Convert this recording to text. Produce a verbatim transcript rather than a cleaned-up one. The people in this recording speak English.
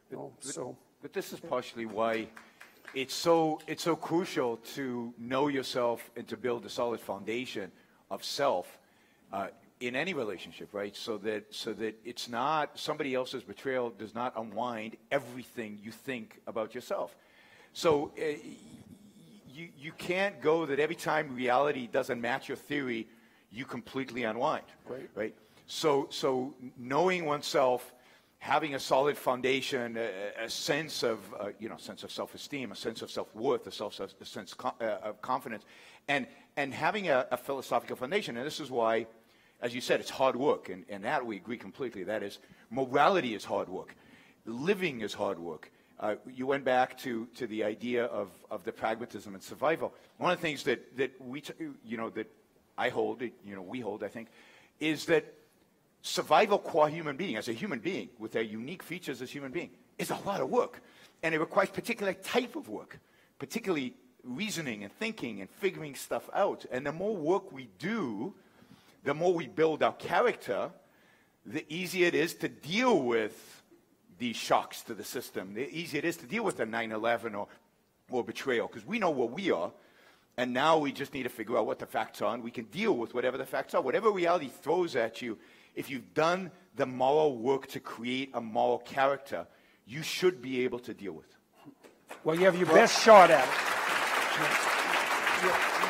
know, so. But this is partially why it's so it's so crucial to know yourself and to build a solid foundation of self uh, in any relationship, right? So that so that it's not somebody else's betrayal does not unwind everything you think about yourself. So uh, you you can't go that every time reality doesn't match your theory, you completely unwind, right? Right. So so knowing oneself, having a solid foundation, a, a sense of, uh, you know, sense of self-esteem, a sense of self-worth, a, self, a sense co uh, of confidence, and, and having a, a philosophical foundation. And this is why, as you said, it's hard work, and, and that we agree completely. That is, morality is hard work. Living is hard work. Uh, you went back to, to the idea of, of the pragmatism and survival. One of the things that, that we, t you know, that I hold, you know, we hold, I think, is that survival qua human being, as a human being, with their unique features as human being, is a lot of work. And it requires particular type of work, particularly reasoning and thinking and figuring stuff out. And the more work we do, the more we build our character, the easier it is to deal with these shocks to the system. The easier it is to deal with a nine eleven or, or betrayal, because we know where we are. And now we just need to figure out what the facts are, and we can deal with whatever the facts are. Whatever reality throws at you, if you've done the moral work to create a moral character, you should be able to deal with. Well, you have your well, best shot at it. Yeah,